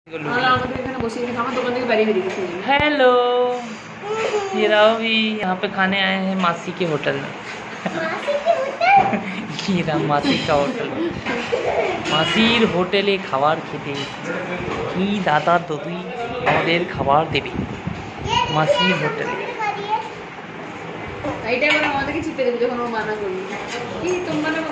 Hello, ये रहो भी यहाँ पे खाने आए हैं मासी के होटल में। हीरा मासी का होटल, मासीर होटेले खावार खेते की दादा ददी আমাদের খাবার দেবে মাসির হোটেলে। এইটা আমরা আমাদেরকে চিপে দেবে যখন আমরা মানা করি কি তোমরা না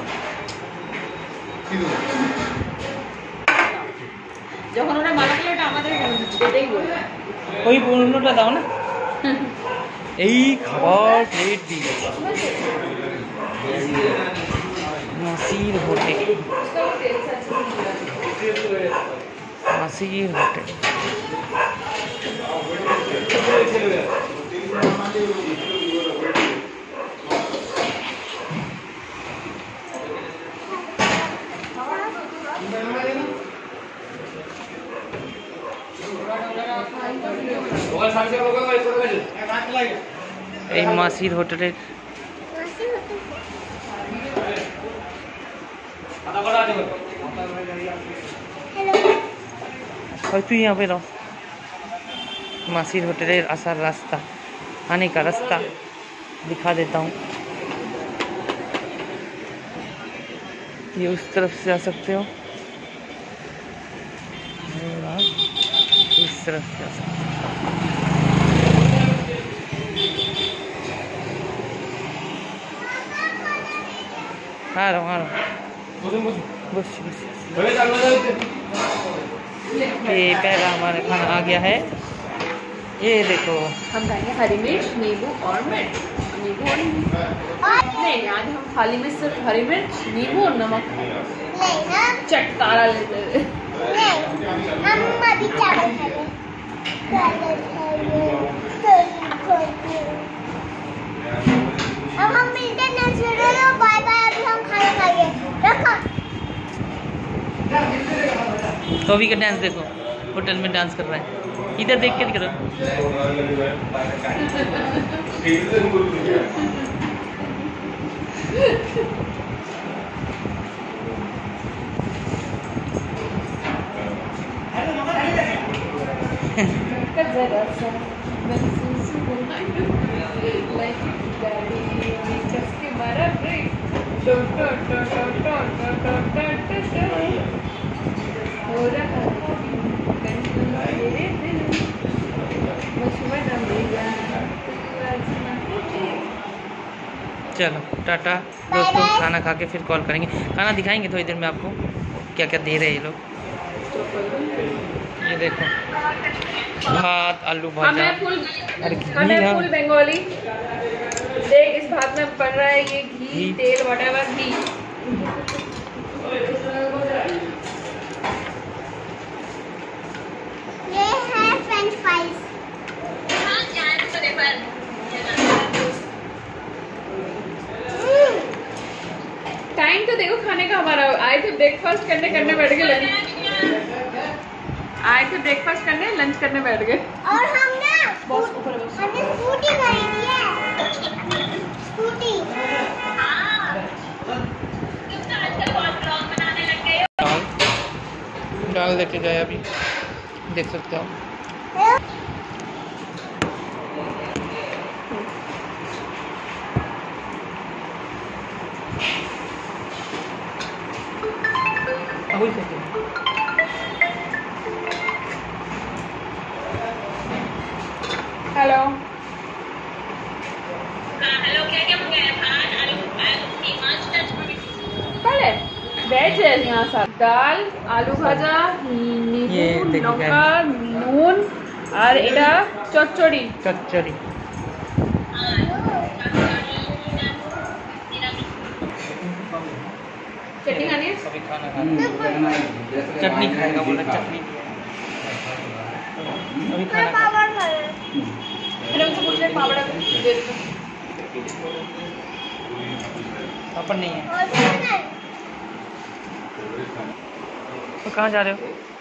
যখন ওরা মানা করলে এটা আমাদের যেতেই বলবে ওই পূর্ণটা দাও না। এই খাবার প্লেট দিয়ে মাসির হোটেল, মাসির হোটেল। এই মাসির হোটেলের তুই यहाँ पे रहो। मासीर होटल आसार रास्ता, आने का रास्ता दिखा देता हूँ। ये उस तरफ से आ सकते हो, इस तरफ से आ सकते हो। आ रहा हूँ बस। ये पहला हमारा खाना आ गया है। ये देखो हम खाएंगे हरी मिर्च, नींबू और मिर्च। नींबू और नहीं, आज हम थाली में सिर्फ हरी मिर्च, नींबू और नमक चटकारा लेते हैं। हम अभी चावल अब हम मिलते हैं नेक्स्ट वीडियो में। Bye bye. अभी हम खाना खाएंगे। रखो। तो अभी का डांस देखो, होटल में डांस कर रहा है। इधर देख के करो। चलो टाटा दोस्तों, खाना खा के फिर कॉल करेंगे। खाना दिखाएंगे थोड़ी देर में आपको क्या क्या दे रहे हैं ये लोग। ये देखो भात, आलू भाजा, हमें फुल बंगाली। देख इस भात में पड़ रहा है ये घी, तेल, व्हाटएवर घी। ये है फ्रेंच फ्राइज। टाइम तो देखो खाने का हमारा। आए थे ब्रेकफास्ट करने बैठ गए, लंच आए थे ब्रेकफास्ट करने, लंच करने बैठ गए। और हम ना बॉस ऊपर बस हमने स्कूटी खरीदी है। स्कूटी दाल लेके गए अभी, देख सकते हो। हेलो क्या मंगाया था? पहले वेज है यहाँ सब, दाल, आलू भाजा, नींबू, लौका, नून और এটা চচ্চড়ি। चच्चड़ी चटनी खानी है? अभी खाना चटनी खाएगा, बोला चटनी अभी खाना पावर है। मैंने उनसे पूछ लिया पापड़ दे दो। पापड़ नहीं है और तो कहाँ जा रहे हो?